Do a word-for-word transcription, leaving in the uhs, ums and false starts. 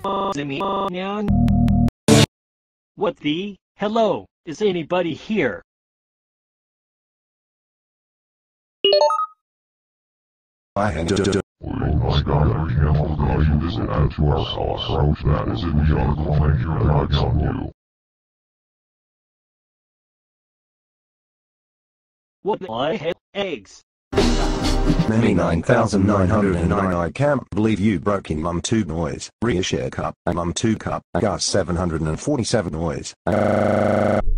man? What the? Hello, is anybody here? I had to my God, I can't believe you visit out to our house. Approach that is in the article. Thank you very much on you. What the I have eggs? Many nine thousand nine hundred nine. I can't believe you broke in Mum two noise. Rear share cup. Mum two cup. Gus seven hundred forty-seven noise. Uh